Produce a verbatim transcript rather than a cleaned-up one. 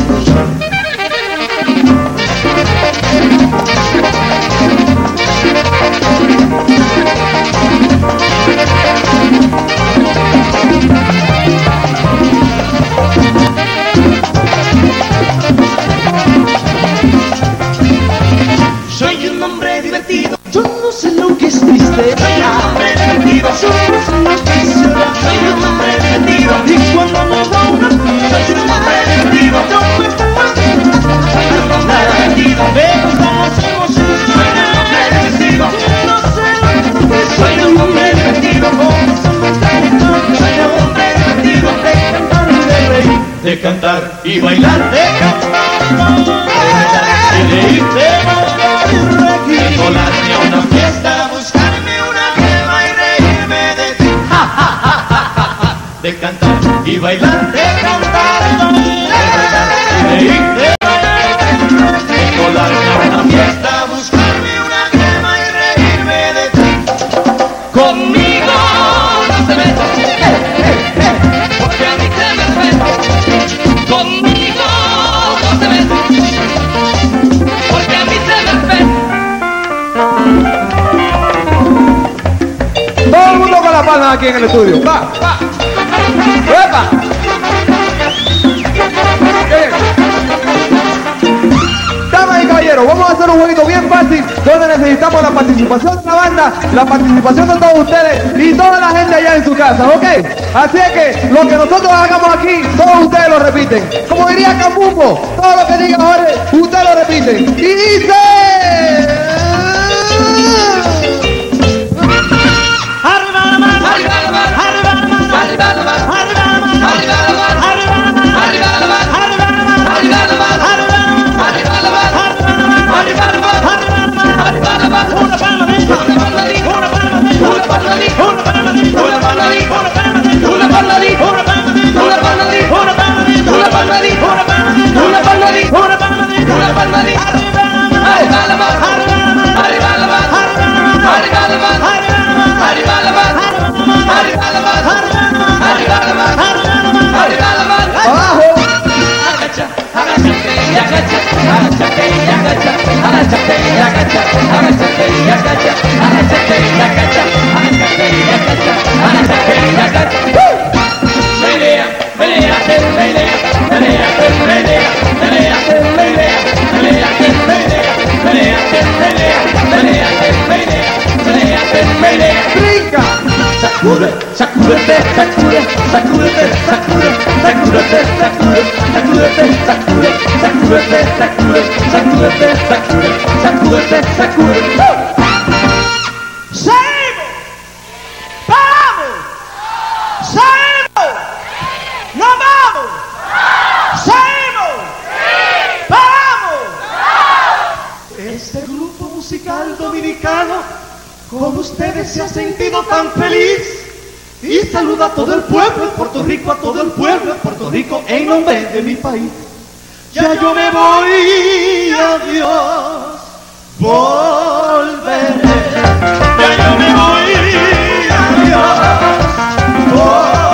Soy un hombre divertido, yo no sé lo que es triste. Soy un hombre divertido, yo no sé lo que es llorar. Soy un hombre divertido, y cuando me da una pena. Soy un hombre divertido, no me puedo. Soy un hombre divertido, pero como somos un soy un hombre divertido, no sé lo que es. Soy un hombre divertido, como somos tan tontos. Soy un hombre divertido, de cantar y de reír, de cantar y bailar, de cantar y de ir, de bailar y reír, de colarme a una fiesta, buscarme una crema y reírme de ti, ja, ja, ja, ja, ja, ja. De cantar y bailar, de cantar y bailar, de ir, de bailar, de colarme a una fiesta, buscarme una crema y reírme de ti. Conmigo no te metas, eh, eh, eh, porque a mí te me respeto. Conmigo no te metas, porque a mí te me respeto. Todo el mundo con la palma aquí en el estudio. Va, va. ¡Epa! Bien. Damas y caballeros, vamos a hacer un jueguito bien fácil donde necesitamos la participación de la banda, la participación de todos ustedes y toda la gente allá en su casa, ¿ok? Así es que lo que nosotros hagamos aquí, todos ustedes lo repiten. Como diría Capumbo, todo lo que diga Jorge, ustedes lo repiten. Y dice... Sacude, sacúdete, sacude, sacúdete, sacude, sacúdete, sacude, sacúdete, sacude, sacúdete, sacude, sacúdete, sacude, sacúdete, sacude. ¡Seguimos! ¡Vamos! ¡Seguimos! ¡Nos vamos! ¡Seguimos! ¡Vamos! Este grupo musical dominicano con ustedes se ha sentido tan feliz y saluda a todo el pueblo de Puerto Rico, a todo el pueblo de Puerto Rico en nombre de mi país. Ya yo me voy, adiós, volveré. Ya yo me voy, adiós, volveré.